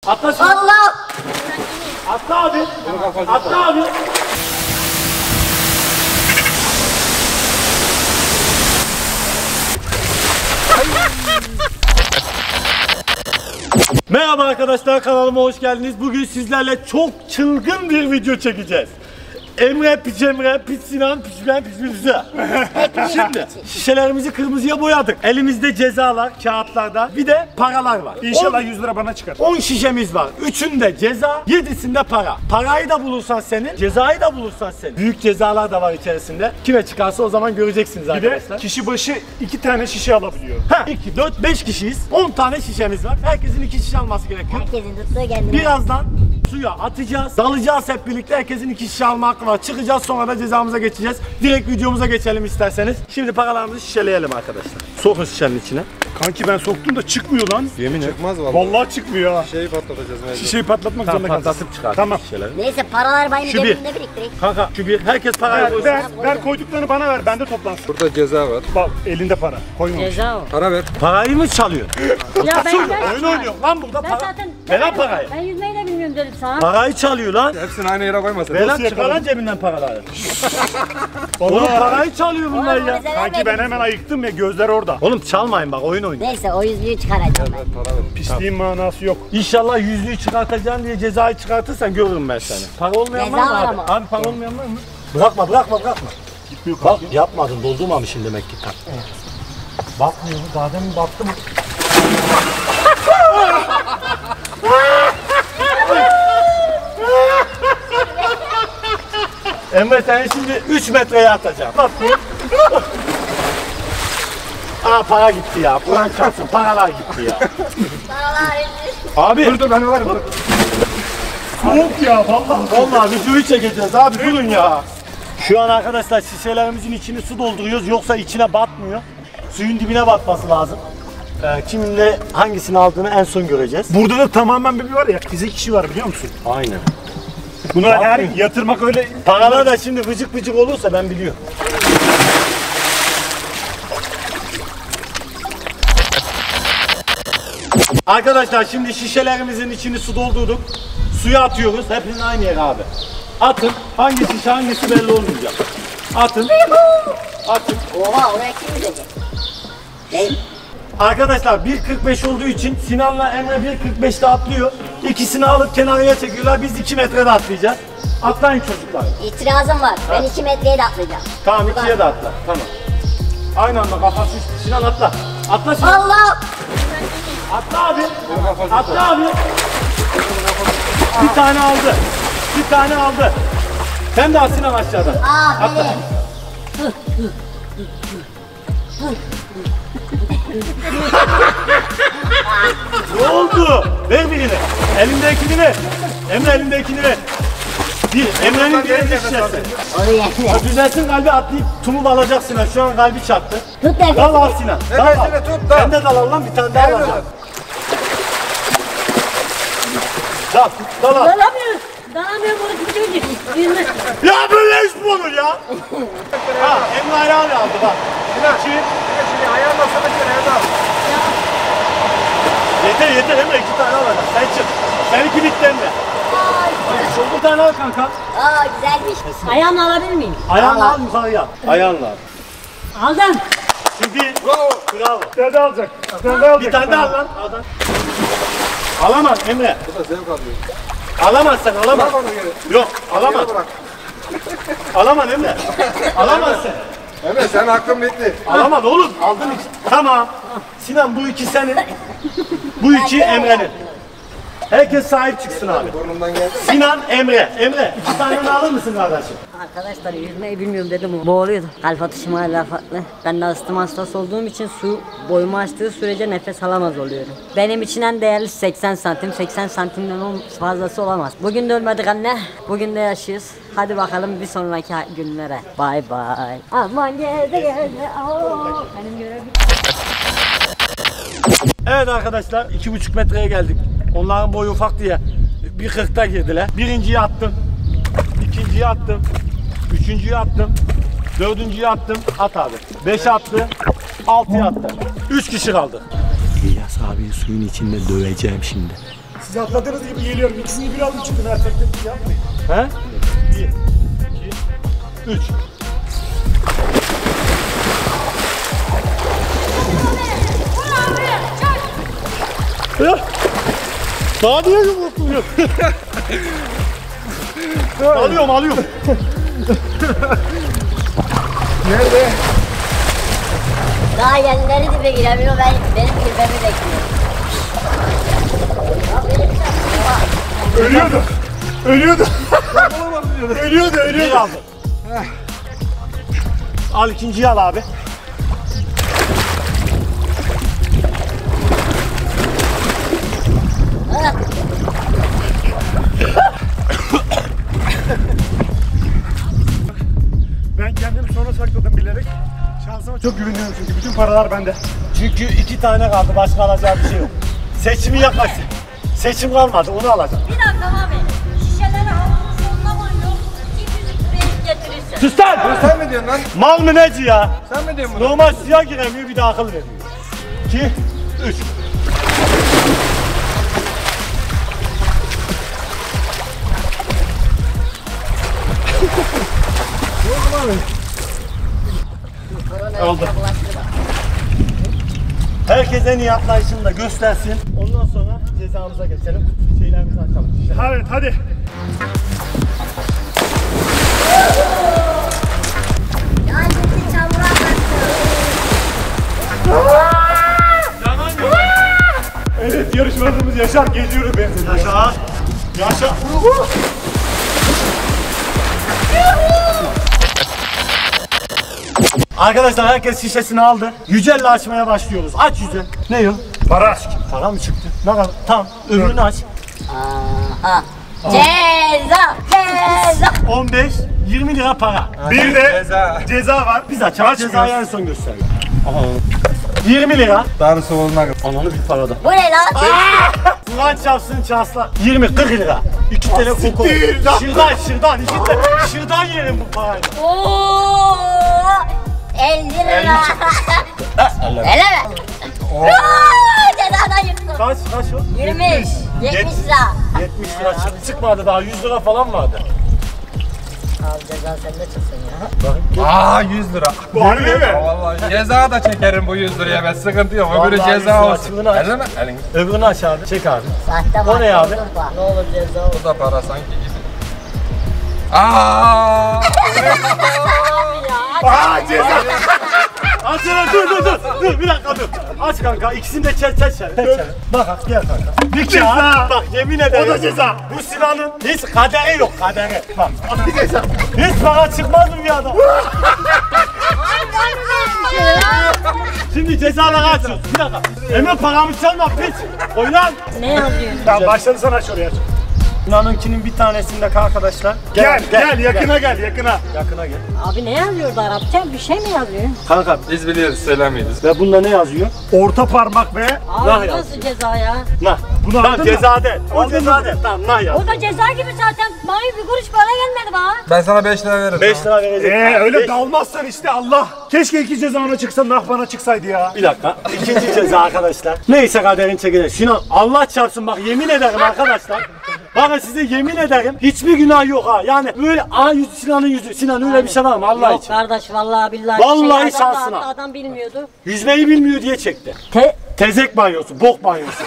Atla şimdi. Allah! Atla abi. Atla abi. Merhaba arkadaşlar, kanalıma hoş geldiniz. Bugün sizlerle çok çılgın bir video çekeceğiz. Emre, Piç Emre, Piç Sinan, Piç ben, Piç Mirza. Şimdi şişelerimizi kırmızıya boyadık. Elimizde cezalar, kağıtlarda, bir de paralar var. İnşallah 100 lira bana çıkar. 10 şişemiz var. 3'ünde ceza, 7'sinde para. Parayı da bulursan senin, cezayı da bulursan senin. Büyük cezalar da var içerisinde. Kime çıkarsa o zaman göreceksiniz Bir arkadaşlar. de kişi başı 2 tane şişe alabiliyor. 2, 4, 5 kişiyiz. 10 tane şişemiz var. Herkesin 2 şişe alması gerekiyor. Herkesin tuttuğu kendine. Birazdan suya atacağız, dalacağız hep birlikte. Herkesin 2 şişe alma hakkı var. Çıkacağız, sonra da cezamıza geçeceğiz. Direkt videomuza geçelim isterseniz. Şimdi paralarımızı şişeleyelim arkadaşlar. Sokun şişenin içine. Kanki ben soktum da çıkmıyor lan. Yemin et. Çıkmaz vallahi. Vallahi çıkmıyor ha. Şişeyi patlatacağız mecbur. Şişeyi patlatmak Tamam, zorunda kalacağız. patlatıp çıkar. Tamam. Şişeleri. Neyse paralar benim Şu bir. cebimde biriktireyim. Kanka şu bir, herkes parayı koysun. Ver koyduklarını bana ver, bende toplansın. Burada ceza var. Bak elinde para, koymamış. Ceza o. Para ver. Parayı mı çalıyor? Ya Oyun oynuyor lan burada Ben para. zaten... Ver parayı. Ben yüzmeyi de bilmiyorum dedim sana. Parayı çalıyor lan. Hepsini aynı yere koymasın. Ver lan, Nasıl çıkar lan yakaladın? cebinden paraları. Oğlum parayı çalıyor bunlar Oğlum, ya. bize Kanki ben vermedin. hemen ayıktım ya, gözler orada. Oğlum çalmayın bak, oyun oynuyor. Neyse o yüzüğü çıkaracağım ben. Para ver. Pisliğin manası yok. İnşallah yüzüğü çıkartacaksın diye cezayı çıkartırsan görürüm ben seni. Para olmayan Ceza var mı var abi? ama. Abi para olmayan var mı? Bırakma. Gitmiyor Bak kanki. yapmadın, doldurmamışsın demek ki. Bakmıyor, daha demin baktım. Emre seni şimdi 3 metreye atacağım. Bak. Aa para gitti ya. Kur'an çarpsın, paralar gitti ya. Paralar Abi. Dur ben varım. Soğuk ya vallahi. Vallahi videoyu çekeceğiz abi, durun ya. Şu an arkadaşlar şişelerimizin içini su dolduruyoruz, yoksa içine batmıyor. Suyun dibine batması lazım. Kiminle hangisini aldığını en son göreceğiz. Burada da tamamen bir var ya, fizik kişi var biliyor musun? Aynen. Buna her yatırmak öyle... Paralar da şimdi vıcık vıcık olursa ben biliyorum. Arkadaşlar şimdi şişelerimizin içini su doldurduk. Suya atıyoruz. Hepsinin aynı yere abi. Atın. Hangi şişe hangisi belli olmayacak. Atın. Atın. Oha oraya kim gidecek? Değil. Arkadaşlar 1.45 olduğu için Sinan'la Emre 1.45'te atlıyor. İkisini alıp kenarıya çekiyorlar. Biz 2 metrede atlayacağız. Atlayın çocuklar. İtirazım var. Ben 2 metreye de atlayacağım. Tamam, 2'ye de atla. Tamam. Aynı anda kafası üstü. Sinan atla. Atla Sinan. Allah! Atla abi. Atla abi. Bir tane aldı. Bir tane aldı. Sen de at Sinan aşağıdan. Aa Atla. benim. Ne oldu? Ver birini. Elindekini ver. Emre elindekini ver. Bir, Emre'nin birinci şişesi. Onu yerine. Düzelsin kalbi, atlayıp tumu alacak Sinan. Şu an kalbi çarptı. Tut nefes. Dal al Sinan. Dal al. Nefesini tut, dal. Ben de dal lan, bir tane daha alacağım. Dal, dal al. Dalamıyorum. Dalamıyorum onu küçücük. Yüzme. Ya böyle iş mi olur ya? Ha, Emre ayağını aldı bak. Şimdi ayağın basana göre evde al. Yeter Emre, 2 tane alacak. Sen çık. Seninki bitti Emre. Bir tane al kanka. Aa güzelmiş. Ayağımla alabilir miyim? Ayağınla al, yukarıya al. Ayağınla al. Aldım. Şimdi Bravo. bravo. Bir tane daha alacak. Bir tane daha alacak. Bir tane daha al lan. Al lan. Alamaz Emre. Bu da zevk alıyor. Alamazsan alamaz. Bırak onu geri. Yok alamaz. Geri bırak. Alamaz Emre. Alamazsın. Emre senin hakkın bitti. Alamaz oğlum. Aldın iki. Tamam. Sinan bu iki senin. Bu iki Emre'nin. Herkes sahip çıksın abi. Burnumdan geldi. Sinan, Emre. Emre 2 tane alır mısın kardeşim? Arkadaşlar yüzmeyi bilmiyorum dedim. Boğuluyordum. Kalp atışım hala farklı. Ben de astım hastası olduğum için su boyumu açtığı sürece nefes alamaz oluyorum. Benim için en değerli 80 santim. 80 santimden fazlası olamaz. Bugün de ölmedik anne. Bugün de yaşıyoruz. Hadi bakalım bir sonraki günlere. Bay bay. Aman geldi. Benim görevim. Evet arkadaşlar 2,5 metreye geldik. Onların boyu ufak diye 1.40'ta girdiler. Birinciyi attım. İkinciyi attım. Üçüncüyü attım. Dördüncüyü attım. At abi. 5 attı. 6'yı attı. 3 kişi kaldı. İlyas abiyi suyun içinde döveceğim şimdi. Siz atladığınız gibi geliyorum. İkisini bir aldım çıktım. Her tekte bir yapmayın. He? 1, 2, 3. Ya. Daha niye yumrukluyor? alıyorum. Nerede? Daha yenileri dibe giremiyor, benim girmemi bekliyor. Ölüyordu. Bir aldım. Al ikinciyi al abi. Ben kendimi sona sakladım bilerek. Şansıma çok güveniyorum çünkü bütün paralar bende. Çünkü 2 tane kaldı, başka alacağı bir şey yok. Seçimi yaklaştı. Seçim kalmadı, onu alacağım. Bir dakika abi. Şişeleri havuzun sonuna koyuyor. 200 liraya getirirsin. Sus lan! Sen mi diyorsun lan? Mal mı neci ya? Sen mi diyorsun bunu? Normal suya giremiyor, bir de akıl veriyor. 2, 3. Oldu. Herkes en iyi atlayışını da göstersin. Ondan sonra cezamıza geçelim. Şeylerimizi açalım. Evet hadi. Yani bizi çamura Evet yarışmacımız Yaşar geziyor benzin. Yaşa. Yaşa. Arkadaşlar herkes şişesini aldı. Yücel'le açmaya başlıyoruz. Aç Yücel. Ne o? Para. Para mı çıktı? Ne kadar? Tamam. Öbürünü aç. Aha. Ceza. 15, 20 lira para. Bir de Ceza. ceza var. Biz açalım. Cezayı en son gösterelim. 20 lira. Darısı oluna Ananı bir parada. Bu ne lan? Ulan çapsın çasla. 20, 40 lira. 2 tane koku. siktir lan. Şırdan. Şırdan yerim bu parayı. Oo. 50 lira. Öyle mi? Cezadan yırttım. Kaç o? 20. 70 lira. 70 lira çıkmadı daha, 100 lira falan vardı. Abi ceza sende çıksın ya. Aa 100 lira. Bu harbi mi? Vallahi ceza da çekerim bu 100 liraya, ben sıkıntı yok. Öbürü Vallahi 100 ceza lira, olsun. açılığını aç. Elini mi? Elini. Öbürünü aç abi. Çek abi. Sahte O ne abi? Ne olur ceza olur. Bu da para sanki gibi. Aa! Aa ceza. Aç hele, dur bir dakika dur. Aç kanka, ikisini de çek. Bak gel kanka. Bir kez daha. Bak yemin ederim. O da ceza. Bu Sinan'ın hiç kaderi yok, kaderi. Bak. Bir ceza. Hiç para çıkmaz mı bir adam? Şimdi cezaları açıyoruz. Bir dakika. Hemen paramı çalma piç. Oynan. Ne yazıyorsun? Tamam başladı sana aç oraya. Sinan'ınkinin bir tanesindeki arkadaşlar. Gel yakına gel. Yakına gel. Abi ne yazıyordu Arapça? Bir şey mi yazıyor? Kanka Biz biliyoruz, söylemeyiz. ve bunda ne yazıyor? Orta parmak ve Abi Nah nasıl yazıyor. ceza ya? Nah. Bunu Tamam aldın mı? cezade. O cezade. Tamam nah yaz. O da ceza gibi zaten. Bana bir kuruş para gelmedi bana. Ben sana 5 lira veririm. 5 lira verecek. öyle Beş- dalmazsan işte Allah. Keşke iki cezana çıksa nah bana çıksaydı ya. Bir dakika. İkinci ceza arkadaşlar. Neyse kaderin çekilir. Sinan Allah çarpsın bak, yemin ederim arkadaşlar. Bakın size yemin ederim hiçbir günah yok ha. Yani böyle Sinan'ın yüzü. Sinan öyle bir şey var mı Allah Yok için? kardeş vallahi billahi. Vallahi adam da şansına. attı, adam bilmiyordu. Yüzmeyi bilmiyor diye çekti. Tezek banyosu, bok banyosu.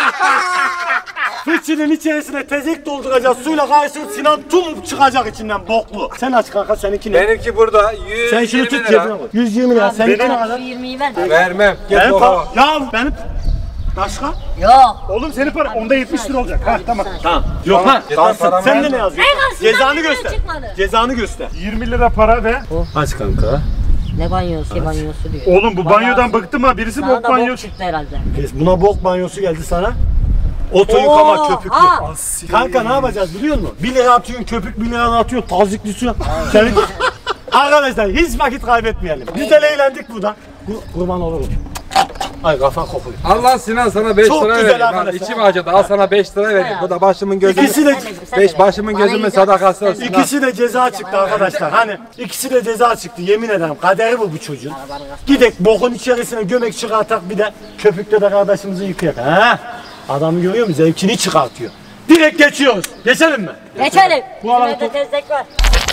Fıçının içerisine tezek dolduracağız, suyla karıştırıp Sinan tüm çıkacak içinden boklu. Sen aç kanka, seninki ne? Benimki burada 120 Sen şunu tut lira. cebine koy. 120 lira. Seninki ne Şu kadar? 20'yi ver. Vermem. Git Benim baba. ya benim başka? Yok. Oğlum senin para onda 70 lira olacak. Ha tamam. Tamam. Yok lan. Yeter, Kalsın. paramı Sen de ver. ne yazıyorsun? En az Cezanı Sinan'dan göster. çıkmadı. Cezanı göster. 20 lira para ve Aç kanka. Ne banyosu banyosu diyor. oğlum bu banyodan bıktım ha. Birisi Sana bok da bok banyosu. çıktı herhalde. Buna bok banyosu geldi sana. Oto yıkama köpüklü. ha. Kanka ne yapacağız biliyor musun? 1 lira atıyorsun köpük, 1 lira atıyorsun tazikli su. Senin... Arkadaşlar hiç vakit kaybetmeyelim. Biz de eğlendik burada. Kurban olurum. Ay kafa kopuyor. Allah Sinan sana 5 Çok lira güzel vereyim. Lan arkadaşlar. içim acıdı. Al sana 5 lira vereyim. Bu da başımın gözümün. İkisi de Başımın Bana gözümün güzel. sadakası olsun. lan. İkisi de ceza çıktı arkadaşlar. Hani ikisi de ceza çıktı, yemin ederim. Kaderi bu çocuğun. Gidek bokun içerisine gömek çıkartak, bir de köpükte de kardeşimizi yıkayak. Ha? Adamı görüyor musun? Zevkini çıkartıyor. Direkt geçiyoruz. Geçelim mi? Geçelim. Bu alan Bizim evde tezlek var.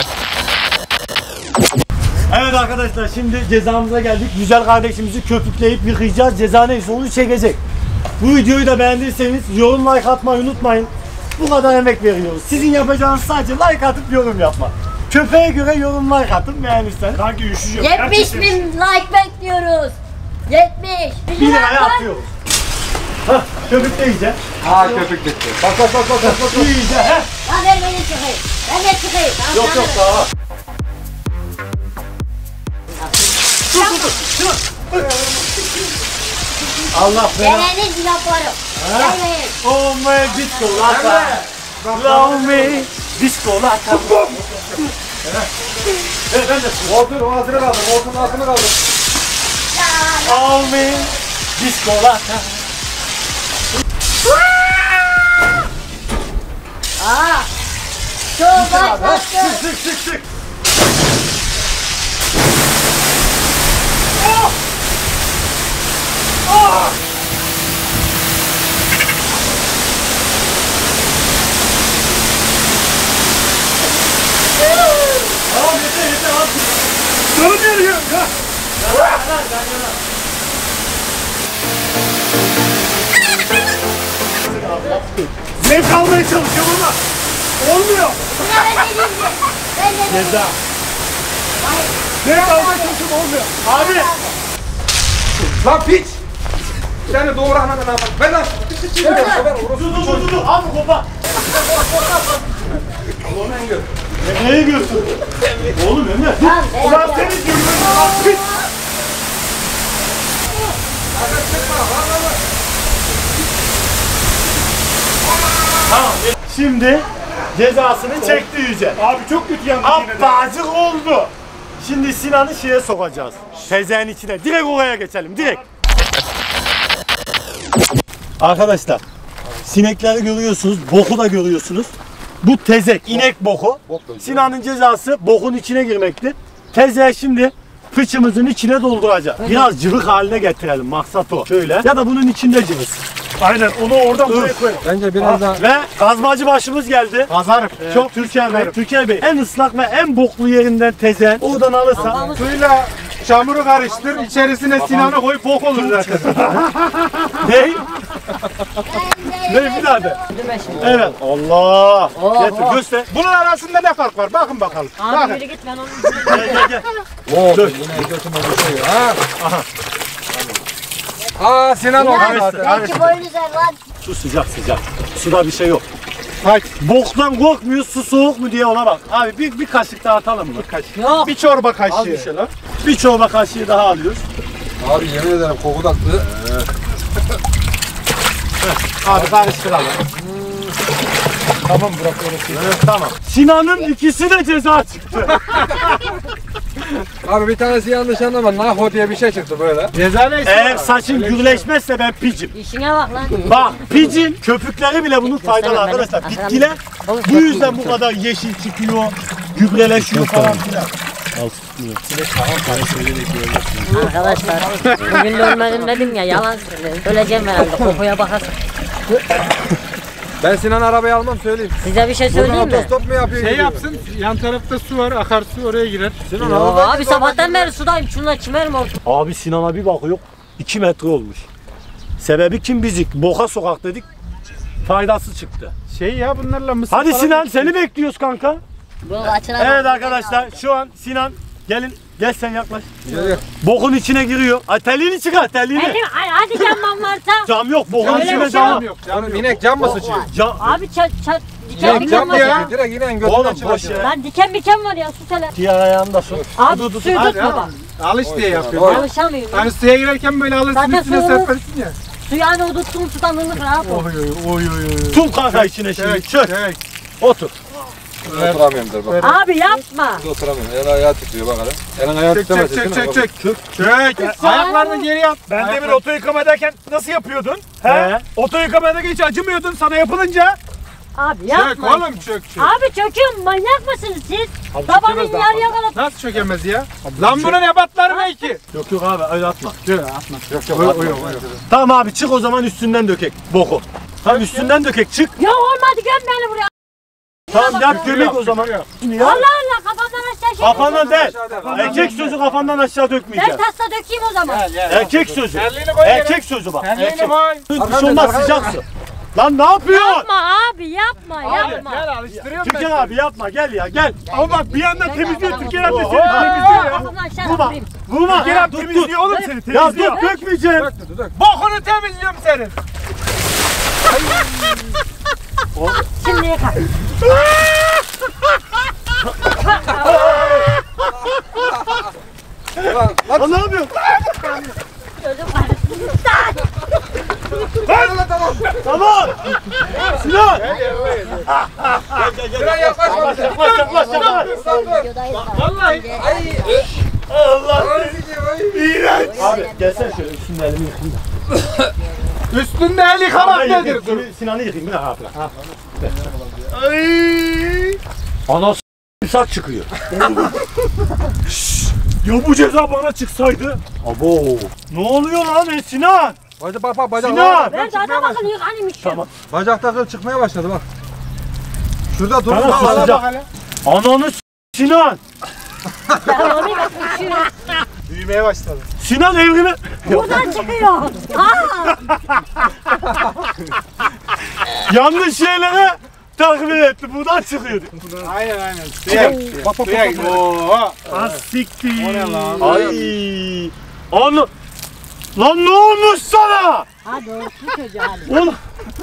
Evet arkadaşlar şimdi cezamıza geldik. Güzel kardeşimizi köpükleyip yıkayacağız. Ceza neyse onu çekecek. Bu videoyu da beğendiyseniz yorum like atmayı unutmayın. Bu kadar emek veriyoruz. Sizin yapacağınız sadece like atıp yorum yapmak. Köpeğe göre yorum like atın beğenirsen. Kanki üşüyeceğim. 70 bin like bekliyoruz. 70. 1 liraya atıyoruz. Hah köpükle yiyeceğim. Ha köpük gitti. Bak. İyice heh. Ya ver beni çıkayım. Ben de çıkayım. Yok daha. Allah belanı. Denenin yaparım. Deneyin. Oh my discolata. Love me. Discolata. Evet ben de. Otur o altına kaldım. Oturun altına kaldım. Oh me. Discolata. Aa. Çok başlattı. Sık. Tamam yeter abi. Canım yanıyor. Zevk almaya çalışıyorum ama olmuyor. Ben de Ceza. Zevk almaya çalışıyorum olmuyor. Abi. Lan piç. Seni doğru anana ne yapalım? Ben lan. Dur. Abi kopa. Nereye gidiyorsun? Oğlum Emre. Tamam, Ulan seni diyorum. Pis. Tamam. Şimdi cezasını çekti Yüce. Abi çok kötü yandı yine de. Abbacık oldu. Şimdi Sinan'ı şeye sokacağız. Tezeğin içine. Direkt oraya geçelim. Direkt. Arkadaşlar. Sinekleri görüyorsunuz. Boku da görüyorsunuz. Bu tezek. inek boku. Sinan'ın cezası bokun içine girmekti. Tezeği şimdi fıçımızın içine dolduracağız. Biraz cıvık haline getirelim. Maksat o. Şöyle. Ya da bunun içinde cıvık. Aynen onu oradan buraya koyalım. Bence biraz daha. Ve kazmacı başımız geldi. Kazarım. Çok Türkiye Bey en ıslak ve en boklu yerinden tezen oradan alırsan Suyla çamuru karıştır. İçerisine Sinan'ı koy bok olur zaten. ne? Ne bir daha de. Evet. Allah. Getir göster. Bunun arasında ne fark var? Bakın bakalım. Abi yürü git ben onu. Gel. Oo, Dur. yine götüme düşüyor. Ha. Aa Sinan oldu zaten. Belki boyun üzer lan. Su sıcak. Suda bir şey yok. Hayır. Boktan korkmuyor, su soğuk mu diye ona bak. Abi bir kaşık daha atalım mı? Yok. Bir çorba Az kaşığı. bir şey lan. Bir çorba kaşığı daha alıyoruz. Abi yemin ederim koku taktı. Abi karıştıralım. Tamam bırak orası. Evet tamam. Sinan'ın ikisi de ceza çıktı. Abi bir tanesi yanlış anlama. Naho diye bir şey çıktı böyle. Ceza neyse. Eğer saçın gürleşmezse ben picim. İşine bak lan. Bak picin köpükleri bile bunun faydalı arkadaşlar. Bitkiler bu yüzden bu kadar yeşil çıkıyor, gübreleşiyor falan filan. Arkadaşlar bugün de ölmedim dedim ya yalan söylüyorum. Öleceğim herhalde kokuya bakarsın. Ben Sinan arabayı almam söyleyeyim. Size bir şey Buradan söyleyeyim mi? otostop mu yapıyor? Şey gidiyor? yapsın. Yan tarafta su var. Akarsu oraya girer. Sinan Yo, arabayı abi sabahtan beri sudayım. Şunla çimerim oldu. Abi Sinan'a bir bakıyor 2 metre olmuş. Sebebi kim bizik? Boka sokak dedik. Faydası çıktı. Şey ya bunlarla mısır Hadi falan Sinan yetişiyor. seni bekliyoruz kanka. Bu açılan. Evet arkadaşlar şu an Sinan gelin gel sen yaklaş. Gel. Bokun içine giriyor. Ay telliğini çıkar telliğini. Hadi canman varsa. Cam yok bokun Öyle içine bir cam şey yok. Oğlum inek cam mı sıçıyor? Cam. Abi diken Yok diken cam var ya. ya. Direkt ineğin götüne Oğlum boş çıkıyor. ver. Lan diken var ya sus hele. Diğer ayağını da sok. Abi suyu tutma bak. Alış diye yapıyor. Oy. Alışamıyorum. Hani suya girerken böyle alırsın Zaten üstüne su- serpersin ya. Su yani o tuttuğum sudan ılık rahat ol. Oy. Tüm kanka içine şimdi çök. Çek. Otur. Oturamıyorum dur bak. Abi yapma. Oturamıyorum. El ayağı titriyor bak hele. Elin ayağı titremez. Çek. Ayaklarını geri at. Ben demin oto yıkamadayken nasıl yapıyordun? He? Oto yıkamadayken hiç acımıyordun sana yapılınca. Abi yapma. Çök oğlum çök. Abi çöküyorum manyak mısınız siz? Babanın yarıya kadar. Nasıl çökemez ya? Lan bunun ebatları ne ki? Yok abi öyle atma. Yok atma. Yok yok. Oy. Tamam abi çık o zaman üstünden dökek boku. Tamam üstünden dökek çık. Ya olmadı göm beni buraya. Tamam yap gömek o zaman. Allah Allah kafamdan aşağı şey. Kafandan değil. Erkek sözü kafandan aşağı Ben dökmeyeceğim. tasta dökeyim o zaman. Erkek sözü. Terliğini koy yere. Erkek sözü bak. Terliğini koy. Bir şey olmaz sıcaksın. Lan ne yapıyorsun? Yapma abi yapma yapma. Gel alıştırıyorum ben. Türkan abi yapma gel ya gel. Ama bak bir yandan temizliyor Türkan abi de seni Oha. temizliyor ya. Kafamdan aşağı Vurma. vurayım. Vurma. Türkan abi Tut, tut. temizliyor oğlum seni Ya temizliyor. dur dökmeyeceğim. Bokunu temizliyorum senin. Şimdi yakar. Lan ne yapıyorsun? Gözüm var. Tamam. Sinan. Biraz yaklaşma. Yaklaş. Vallahi. Allah seni. İğrenç. Abi gelsene şöyle üstünde elimi yıkayayım da. Üstünde el yıkamak nedir? Sinan'ı yıkayayım bir dakika. Ay. Ana s**sak çıkıyor. Ya bu ceza bana çıksaydı. Abo. Ne oluyor lan Sinan? Bak bacak. Sinan. Ben zaten bakın yıkanayım. Tamam. Bacakta çıkmaya başladı bak. Şurada dur. Tamam, Bak, susacak. bak hele. Ananı Sinan. Büyümeye başladı. Sinan evrimi. Buradan çıkıyor. Aa! Yanlış şeylere takviye etti. Buradan çıkıyordu. Aynen. Bak. Oha. Az siktir. O ne lan? Ay. Anı. Lan ne olmuş sana? Hadi olsun çocuğu hadi. Oğlum.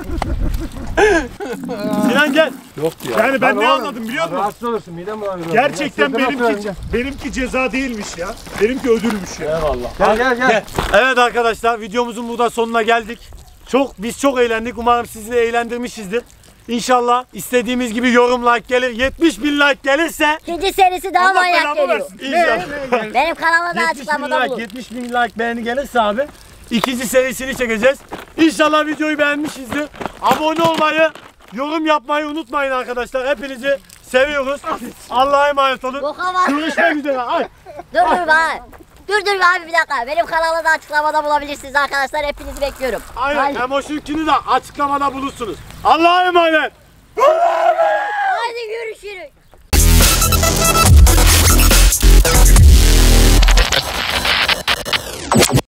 Sinan gel. Yani ben ne anladım biliyor musun? Rahatsız olursun midem bulanır. Gerçekten benimki ceza değilmiş ya. Benimki ödülmüş ya. Eyvallah. Gel. Evet arkadaşlar videomuzun burada sonuna geldik. Biz çok eğlendik. Umarım sizi de eğlendirmişizdir. İnşallah istediğimiz gibi yorum like gelir. 70.000 like gelirse İkinci serisi daha manyak belamı geliyor. versin. İnşallah. Benim kanalıma da 70.000 açıklamada like, bulun. 70.000 like beğeni gelirse abi ikinci serisini çekeceğiz. İnşallah videoyu beğenmişizdir. Abone olmayı, yorum yapmayı unutmayın arkadaşlar. Hepinizi seviyoruz. Allah'a emanet olun. Boka bak. Görüşmek üzere. Ay. Dur abi. Dur abi bir dakika. Benim kanalı da açıklamada bulabilirsiniz arkadaşlar. Hepinizi bekliyorum. Aynen. Emoşunkini de açıklamada bulursunuz. Allah'a emanet. Hadi görüşürüz.